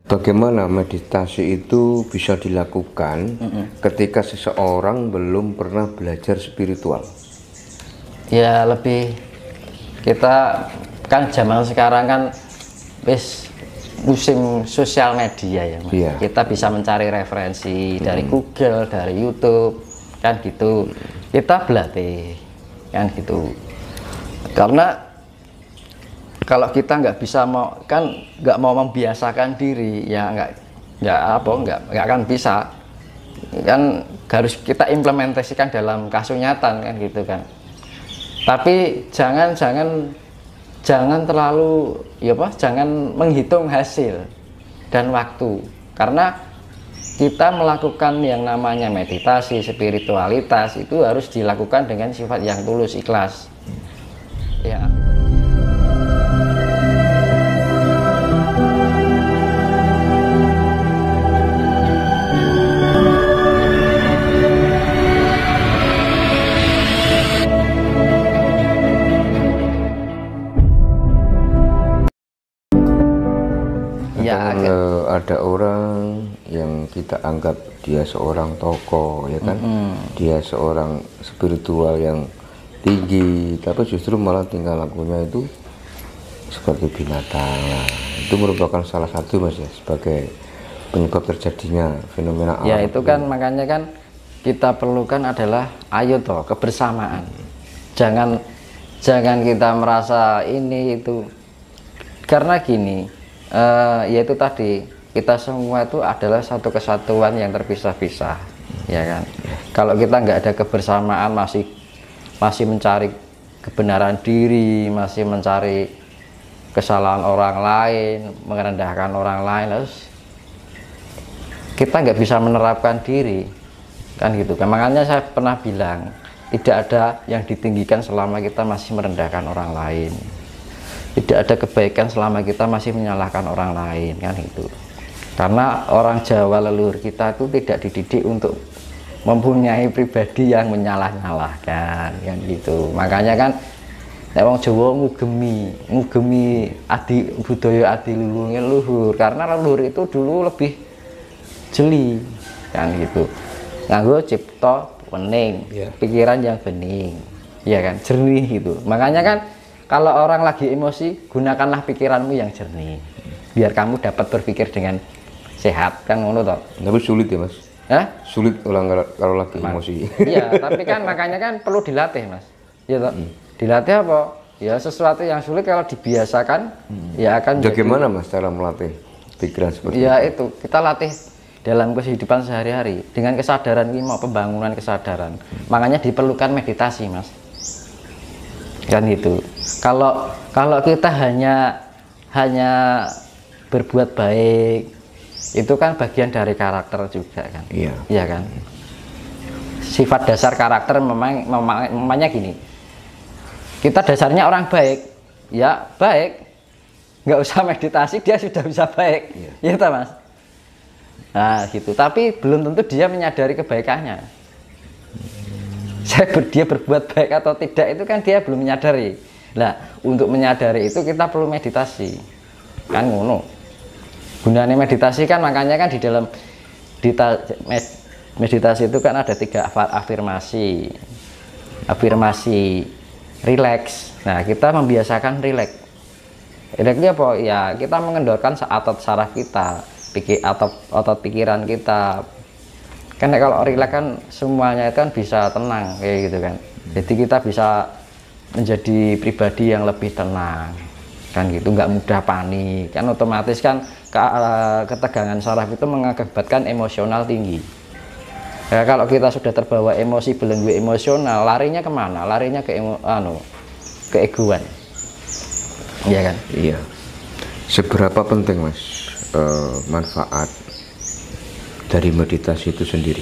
Bagaimana meditasi itu bisa dilakukan ketika seseorang belum pernah belajar spiritual? Ya lebih, kita kan zaman sekarang kan wis musim sosial media ya Mas. Iya. Kita bisa mencari referensi dari Google, dari YouTube kan gitu. Kita berlatih kan gitu. Karena kalau kita nggak bisa nggak mau membiasakan diri ya nggak akan bisa, kan harus kita implementasikan dalam kasunyatan kan gitu kan. Tapi jangan terlalu jangan menghitung hasil dan waktu, karena kita melakukan yang namanya meditasi spiritualitas itu harus dilakukan dengan sifat yang tulus, ikhlas ya. Ada orang yang kita anggap dia seorang tokoh ya kan, dia seorang spiritual yang tinggi, tapi justru malah tingkah lakunya itu seperti binatang. Nah, itu merupakan salah satu Mas ya sebagai penyebab terjadinya fenomena alam. Ya itu kan makanya kan kita perlukan adalah ayo toh kebersamaan. Jangan kita merasa ini itu, karena gini, yaitu tadi kita semua itu adalah satu kesatuan yang terpisah-pisah ya kan. Kalau kita nggak ada kebersamaan, masih mencari kebenaran diri, masih mencari kesalahan orang lain, merendahkan orang lain, terus kita nggak bisa menerapkan diri kan gitu kan. Makanya saya pernah bilang tidak ada yang ditinggikan selama kita masih merendahkan orang lain, tidak ada kebaikan selama kita masih menyalahkan orang lain kan itu. Karena orang Jawa leluhur kita itu tidak dididik untuk mempunyai pribadi yang menyalah-nyalahkan kan gitu. Makanya kan wong Jawa ngugemi budaya adiluhurnya leluhur, karena leluhur itu dulu lebih jeli kan gitu. Nganggo cipta wening, pikiran yang bening ya kan, jernih gitu. Makanya kan kalau orang lagi emosi, gunakanlah pikiranmu yang jernih biar kamu dapat berpikir dengan sehat kan, ngono toh. Tapi sulit ya Mas. Sulit kalau lagi emosi. Iya, tapi kan makanya kan perlu dilatih Mas. Ya toh. Dilatih apa? Ya sesuatu yang sulit kalau dibiasakan ya akan. Bagaimana Mas cara melatih pikiran seperti ya itu kita latih dalam kehidupan sehari-hari dengan kesadaran ini, mau pembangunan kesadaran. Makanya diperlukan meditasi Mas. Kan itu. Kalau kita hanya berbuat baik, itu kan bagian dari karakter juga kan. Iya kan. Sifat dasar karakter memangnya gini, kita dasarnya orang baik ya baik, nggak usah meditasi dia sudah bisa baik ya toh Mas. Nah gitu, tapi belum tentu dia menyadari kebaikannya. Dia berbuat baik atau tidak itu kan dia belum menyadari. Nah untuk menyadari itu kita perlu meditasi kan, ngono gunanya meditasi kan. Makanya kan di dalam meditasi itu kan ada 3 afirmasi, rileks. Nah kita membiasakan rileks. Rileksnya apa ya, kita mengendorkan otot saraf kita, otot pikiran kita kan. Kalau rileks kan semuanya itu kan bisa tenang kayak gitu kan. Jadi kita bisa menjadi pribadi yang lebih tenang kan gitu, nggak mudah panik kan. Otomatis kan ketegangan saraf itu mengakibatkan emosional tinggi. Ya, kalau kita sudah terbawa emosi, belenggu emosional, larinya kemana? Larinya ke keegoan ya kan. Iya. Seberapa penting Mas manfaat dari meditasi itu sendiri?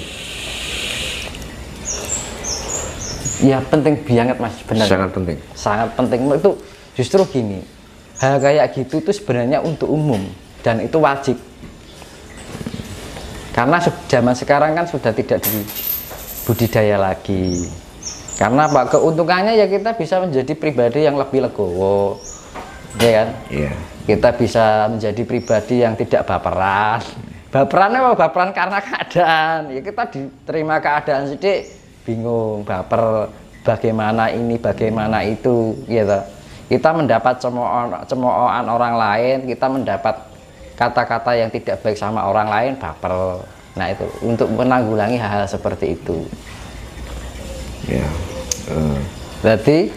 Ya penting banget Mas, benar. Sangat penting. Sangat penting. Itu justru gini, hal kayak gitu itu sebenarnya untuk umum dan itu wajib. Karena zaman sekarang kan sudah tidak dibudidaya lagi. Karena apa? Keuntungannya ya kita bisa menjadi pribadi yang lebih legowo, ya kan? Iya. kita bisa menjadi pribadi yang tidak baperan. Baperan apa? Baperan karena keadaan. Ya kita diterima keadaan sedikit bingung, baper, bagaimana ini, bagaimana itu, gitu. Kita mendapat cemoohan orang lain, kita mendapat kata-kata yang tidak baik sama orang lain, baper. Nah itu untuk menanggulangi hal-hal seperti itu. Ya. Berarti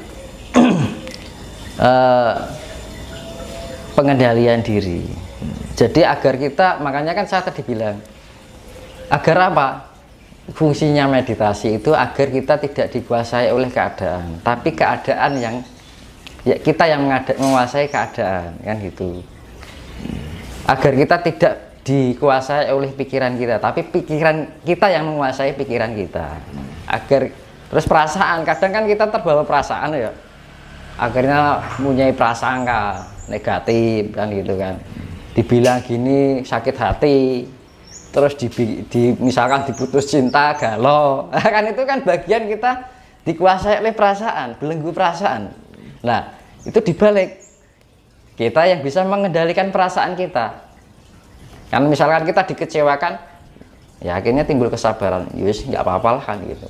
pengendalian diri. Jadi agar kita, makanya kan saya tadi bilang, agar apa? Fungsinya meditasi itu agar kita tidak dikuasai oleh keadaan, tapi keadaan yang ya kita yang menguasai keadaan, kan gitu. Agar kita tidak dikuasai oleh pikiran kita, tapi pikiran kita yang menguasai pikiran kita. Agar terus perasaan, kadang kan kita terbawa perasaan ya, akhirnya mempunyai prasangka negatif, kan gitu kan. Dibilang gini sakit hati, terus misalkan diputus cinta galau, kan itu kan bagian kita dikuasai oleh perasaan, belenggu perasaan. Nah itu dibalik, kita yang bisa mengendalikan perasaan kita. Kan misalkan kita dikecewakan, ya akhirnya timbul kesabaran, yus nggak apa-apa lah, kan gitu.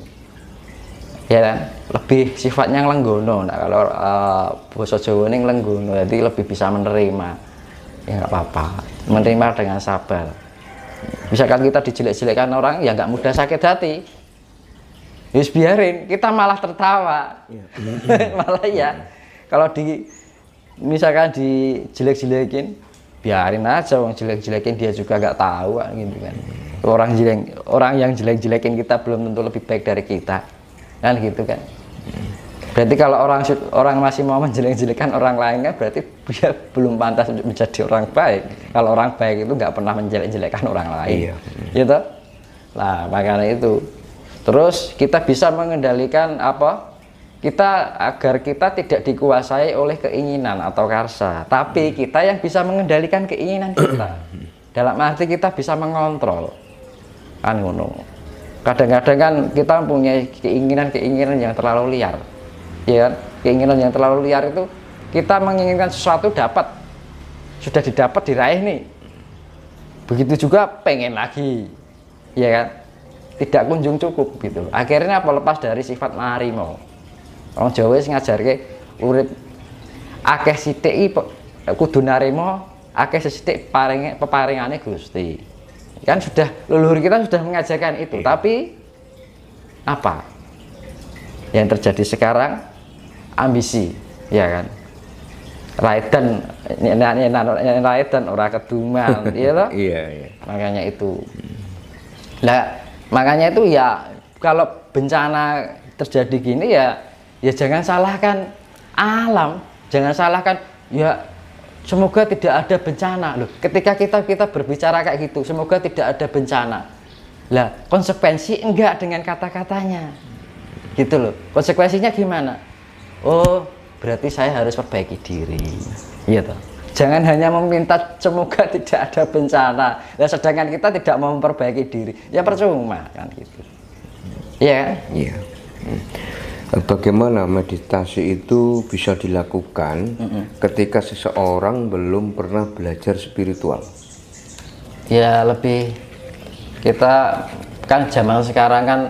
Ya kan? Lebih sifatnya lenggono. Nah kalau basa Jawa ini lenggono, jadi lebih bisa menerima. Ya nggak apa-apa, menerima dengan sabar. Misalkan kita dijelek-jelekkan orang, ya nggak mudah sakit hati, yus biarin, kita malah tertawa. Malah ya kalau misalkan dijelek-jelekin, biarin aja, orang jelek-jelekin dia juga nggak tahu, gitu kan. Orang yang jelek-jelekin kita belum tentu lebih baik dari kita, kan gitu kan. Berarti kalau orang masih mau menjelek-jelekan orang lain, kan berarti dia belum pantas menjadi orang baik. Kalau orang baik itu nggak pernah menjelek-jelekan orang lain, gitu. Nah makanya itu, terus kita bisa mengendalikan apa? Agar kita tidak dikuasai oleh keinginan atau karsa, tapi kita yang bisa mengendalikan keinginan kita. Dalam arti kita bisa mengontrol, kan ngono. Kadang-kadang kan kita mempunyai keinginan yang terlalu liar, ya kan? Keinginan yang terlalu liar itu, kita menginginkan sesuatu sudah didapat, diraih nih, begitu juga pengen lagi, ya kan? Tidak kunjung cukup gitu. Akhirnya apa? Lepas dari sifat narimo. Orang Jawa ngajarke urip akeh sithik kudu narimo, akeh sithik peparingane Gusti. Kan sudah leluhur kita sudah mengajarkan itu, tapi apa yang terjadi sekarang? Ambisi, ya kan? Raidan ora keduman, iya toh? Iya. Makanya itu. Nah, makanya itu ya kalau bencana terjadi gini ya jangan salahkan alam, jangan salahkan, ya semoga tidak ada bencana loh. Ketika kita berbicara kayak gitu, semoga tidak ada bencana. Lah, konsekuensi enggak dengan kata-katanya. Gitu loh. Konsekuensinya gimana? Oh, berarti saya harus perbaiki diri. Iya toh. Jangan hanya meminta semoga tidak ada bencana. Nah, sedangkan kita tidak mau memperbaiki diri, ya percuma kan gitu. Iya kan? Iya. Bagaimana meditasi itu bisa dilakukan ketika seseorang belum pernah belajar spiritual? Ya lebih, kita kan zaman sekarang kan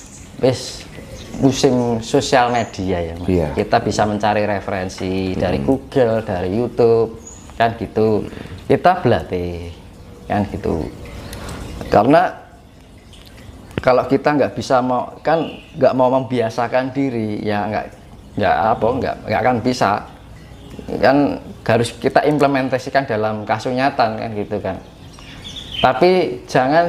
musim sosial media ya, iya. Kita bisa mencari referensi dari Google, dari YouTube, kan gitu. Kita berlatih, kan gitu. Karena kalau kita nggak mau membiasakan diri, ya nggak akan bisa. Kan harus kita implementasikan dalam kasunyatan, kan gitu kan. Tapi jangan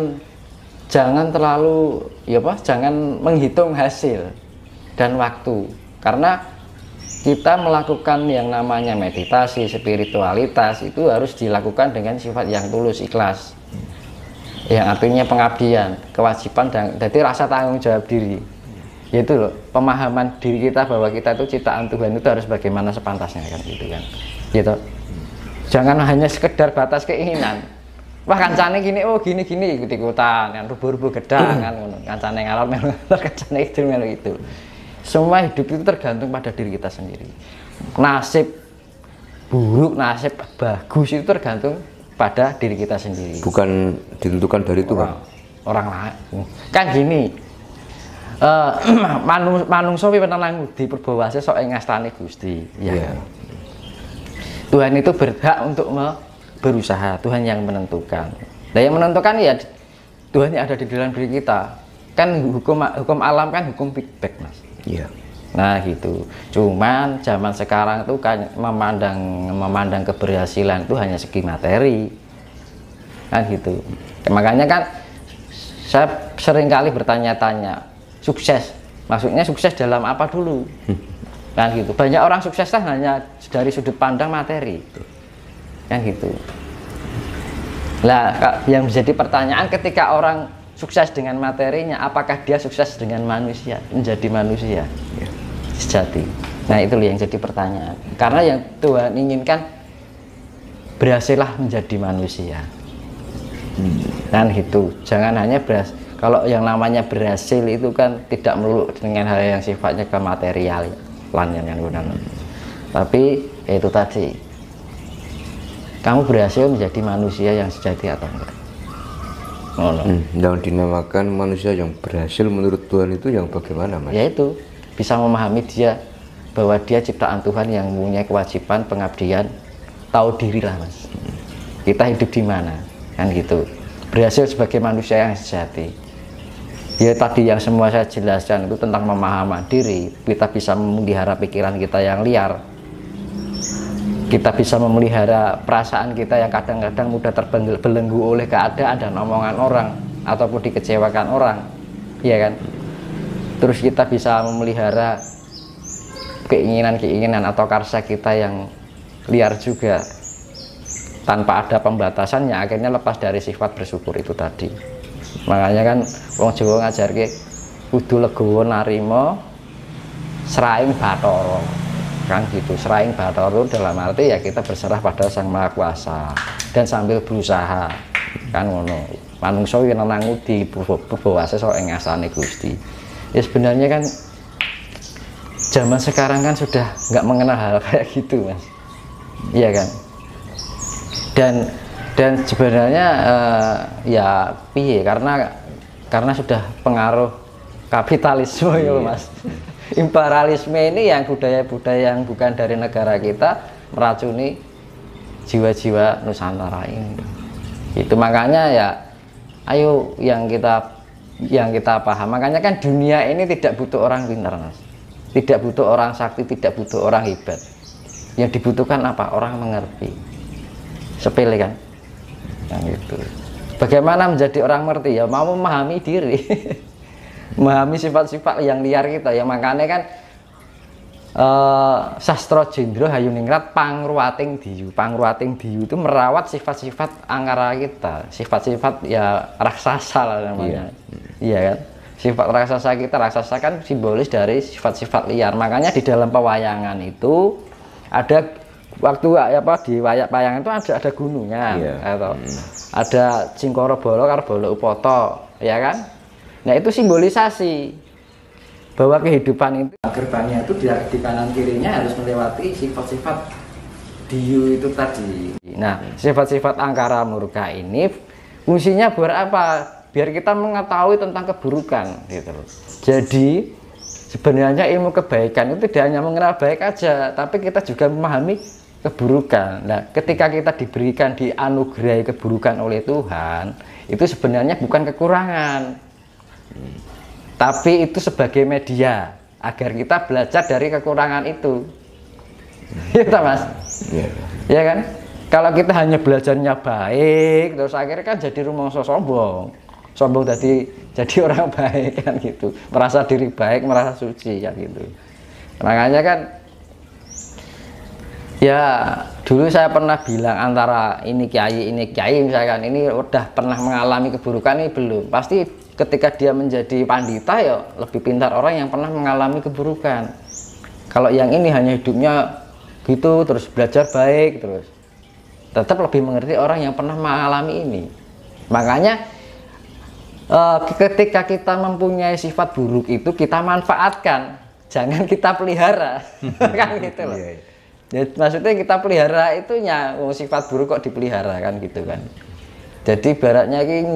terlalu jangan menghitung hasil dan waktu, karena kita melakukan yang namanya meditasi, spiritualitas itu harus dilakukan dengan sifat yang tulus, ikhlas, yang artinya pengabdian, kewajiban, dan jadi rasa tanggung jawab diri, yaitu loh, pemahaman diri kita bahwa kita itu ciptaan Tuhan, itu harus bagaimana sepantasnya, kan gitu kan, gitu. Jangan hanya sekedar batas keinginan. Wah kancane gini, oh gini ikut-ikutan, kan rubuh-rubuh gedang, kan kancane ngalor melu, kancane itu. Semua hidup itu tergantung pada diri kita sendiri. Nasib buruk, nasib bagus itu tergantung pada diri kita sendiri. Bukan ditentukan dari Tuhan. Orang lain. Kan gini, manungsa penenang di perbawase sok ngastane Gusti. Ya. Tuhan itu berhak untuk berusaha, Tuhan yang menentukan. Nah, yang menentukan ya Tuhan yang ada di dalam diri kita. Kan hukum alam kan hukum feedback, Mas. Iya. Nah gitu. Cuman zaman sekarang itu kan memandang keberhasilan itu hanya segi materi, kan gitu. Makanya kan saya sering kali bertanya-tanya, sukses, maksudnya sukses dalam apa dulu, kan gitu. Banyak orang sukses lah hanya dari sudut pandang materi, kan gitu. Nah, yang menjadi pertanyaan ketika orang sukses dengan materinya, apakah dia sukses dengan manusia, menjadi manusia sejati? Nah, itu yang jadi pertanyaan. Karena yang Tuhan inginkan berhasillah menjadi manusia. Kan gitu. Jangan hanya kalau yang namanya berhasil itu kan tidak melulu dengan hal yang sifatnya kematerialan yang gunakan. Tapi itu tadi, kamu berhasil menjadi manusia yang sejati atau enggak? Yang dinamakan manusia yang berhasil menurut Tuhan itu yang bagaimana, Mas? Yaitu bisa memahami dia bahwa dia ciptaan Tuhan yang mempunyai kewajiban pengabdian, tahu diri lah, Mas. Kita hidup di mana, kan gitu. Berhasil sebagai manusia yang sejati. Ya tadi yang semua saya jelaskan itu tentang memahami diri. Kita bisa memelihara pikiran kita yang liar. Kita bisa memelihara perasaan kita yang kadang-kadang mudah terbelenggu oleh keadaan dan omongan orang ataupun dikecewakan orang, iya kan? Terus kita bisa memelihara keinginan-keinginan atau karsa kita yang liar juga tanpa ada pembatasannya, akhirnya lepas dari sifat bersyukur itu tadi. Makanya kan wong Jawa ngajarke kudu legowo narima sraing bathara. Kan gitu, seraing bathara dalam arti ya kita berserah pada Sang Maha Kuasa dan sambil berusaha, kan ngono. Manungsa yen nang di perbawase sok ing ngasane Gusti. Ya sebenarnya kan zaman sekarang kan sudah nggak mengenal hal kayak gitu, Mas. Iya kan? Dan sebenarnya ya piye, karena sudah pengaruh kapitalisme ya, Mas. Imperialisme ini yang budaya-budaya yang bukan dari negara kita meracuni jiwa-jiwa Nusantara ini. Itu makanya ya ayo yang kita paham. Makanya kan dunia ini tidak butuh orang pintar, Mas. Tidak butuh orang sakti, tidak butuh orang hebat. Yang dibutuhkan apa? Orang mengerti. Sepele kan? Yang itu. Bagaimana menjadi orang mengerti? Ya mau memahami diri. Memahami sifat-sifat yang liar kita ya. Makanya kan Sastra Jendra Hayuningrat pangruwating diyu itu merawat sifat-sifat angkara kita, sifat-sifat ya raksasa lah namanya. Iya kan, sifat raksasa kan simbolis dari sifat-sifat liar. Makanya di dalam pewayangan itu ada waktu di wayangan itu ada gunungnya, atau ada Cingkara Bala karo Bala Upata, ya kan. Nah itu simbolisasi bahwa kehidupan itu gerbangnya itu di kanan kirinya harus melewati sifat-sifat diyu itu tadi. Nah sifat-sifat angkara murka ini fungsinya buat apa? Biar kita mengetahui tentang keburukan gitu. Jadi sebenarnya ilmu kebaikan itu tidak hanya mengenal baik aja, tapi kita juga memahami keburukan. Nah ketika kita diberikan dianugerahi keburukan oleh Tuhan, itu sebenarnya bukan kekurangan, tapi itu sebagai media agar kita belajar dari kekurangan itu. Iya Mas? Ya kan? Kalau kita hanya belajarnya baik, terus akhirnya kan jadi rumangsa sombong jadi orang baik kan gitu, merasa diri baik, merasa suci kan gitu. Makanya kan ya dulu saya pernah bilang antara ini kiai misalkan ini udah pernah mengalami keburukan ini belum, pasti ketika dia menjadi pandita ya lebih pintar orang yang pernah mengalami keburukan. Kalau yang ini hanya hidupnya gitu terus belajar baik terus, tetap lebih mengerti orang yang pernah mengalami ini. Makanya ketika kita mempunyai sifat buruk itu kita manfaatkan, jangan kita pelihara. Kan gitu loh. Ya, maksudnya kita pelihara itunya, sifat buruk kok dipelihara kan gitu kan. Jadi baratnya ini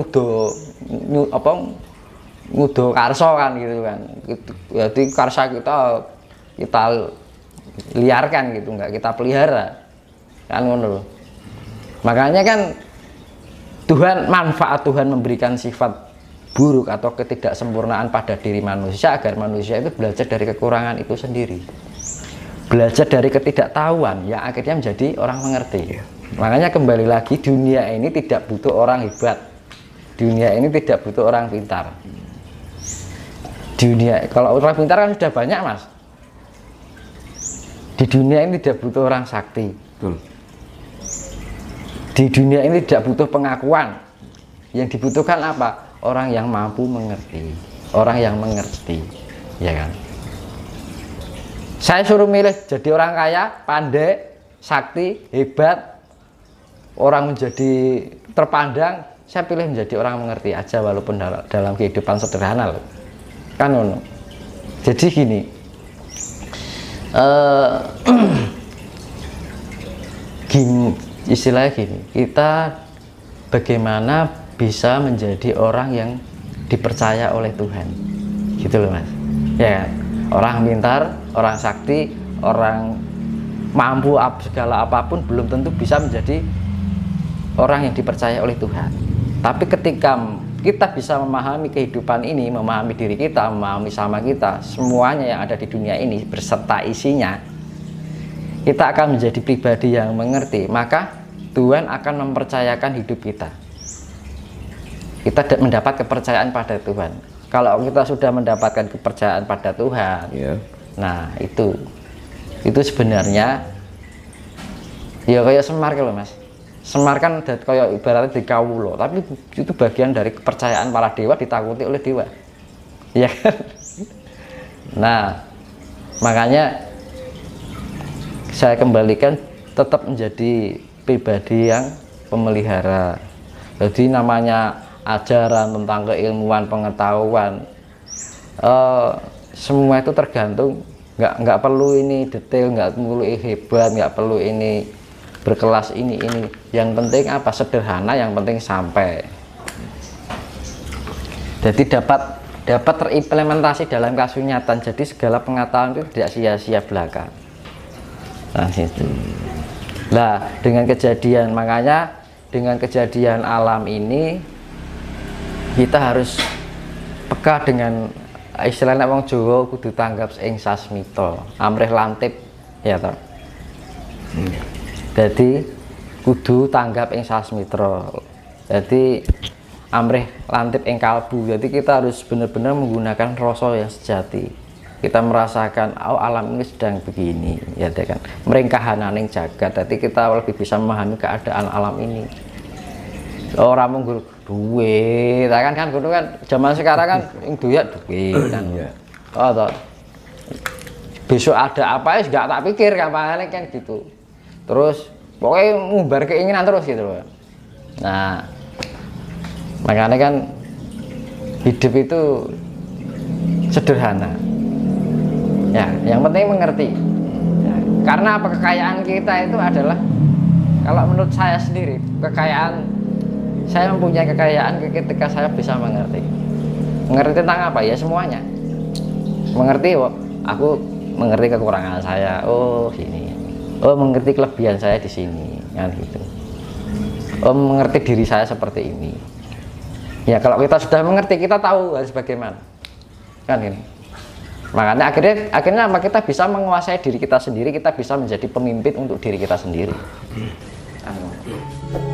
ngudo karso kan gitu kan. Jadi karsa kita liarkan gitu, nggak kita pelihara kan ngono. Makanya kan manfaat Tuhan memberikan sifat buruk atau ketidaksempurnaan pada diri manusia agar manusia itu belajar dari kekurangan itu sendiri, belajar dari ketidaktahuan yang akhirnya menjadi orang mengerti. Makanya kembali lagi, dunia ini tidak butuh orang hebat, dunia ini tidak butuh orang pintar. Dunia, kalau orang pintar kan sudah banyak mas. Di dunia ini tidak butuh orang sakti. Betul. Di dunia ini tidak butuh pengakuan. Yang dibutuhkan apa? Orang yang mampu mengerti, orang yang mengerti, ya kan? Saya suruh milih jadi orang kaya, pandai, sakti, hebat, orang menjadi terpandang, saya pilih menjadi orang mengerti aja walaupun dalam kehidupan sederhana loh. Kan ono. Jadi gini, istilahnya gini, kita bagaimana bisa menjadi orang yang dipercaya oleh Tuhan, gitu loh mas. Ya, orang pintar, orang sakti, orang mampu segala apapun belum tentu bisa menjadi orang yang dipercaya oleh Tuhan. Tapi ketika kita bisa memahami kehidupan ini, memahami diri kita, memahami sama kita, semuanya yang ada di dunia ini berserta isinya, kita akan menjadi pribadi yang mengerti. Maka Tuhan akan mempercayakan hidup kita. Kita mendapat kepercayaan pada Tuhan. Kalau kita sudah mendapatkan kepercayaan pada Tuhan, nah itu sebenarnya ya kayak Semar kalau mas. Semar kan kayak ibaratnya di kawulo, tapi itu bagian dari kepercayaan para dewa, ditakuti oleh dewa, ya kan? Nah, makanya saya kembalikan tetap menjadi pribadi yang pemelihara. Jadi namanya ajaran tentang keilmuan, pengetahuan, semua itu tergantung, nggak perlu ini detail, nggak perlu hebat, nggak perlu ini berkelas ini. Yang penting apa? Sederhana, yang penting sampai. Jadi dapat terimplementasi dalam kasunyatan. Jadi segala pengetahuan itu tidak sia-sia belaka. Nah itu. Nah dengan kejadian, makanya dengan kejadian alam ini kita harus peka dengan istilahnya wong Jawa kudu tanggap ing sasmita, amrih lantip ya toh. Jadi kudu tanggap ing sasmitra. Jadi amrih lantip ing kalbu. Jadi kita harus benar-benar menggunakan rasa yang sejati. Kita merasakan oh alam ini sedang begini, ya kan. Merengkahananing jagat. Jadi kita lebih bisa memahami keadaan alam ini. Orang munggu duit, kan kudu kan zaman sekarang kan duit kan. Oh toh. Besok ada apa ya nggak tak pikir kapan kan gitu. Terus pokoknya ngumbar keinginan terus gitu loh. Nah makanya kan hidup itu sederhana ya, yang penting mengerti ya, karena apa, kekayaan kita itu adalah, kalau menurut saya sendiri, saya mempunyai kekayaan ketika saya bisa mengerti tentang apa ya, semuanya mengerti. Aku mengerti kekurangan saya, oh sini, oh mengerti kelebihan saya di sini kan gitu, oh mengerti diri saya seperti ini ya. Kalau kita sudah mengerti, kita tahu harus bagaimana kan ini. Makanya akhirnya apa, kita bisa menguasai diri kita sendiri, kita bisa menjadi pemimpin untuk diri kita sendiri.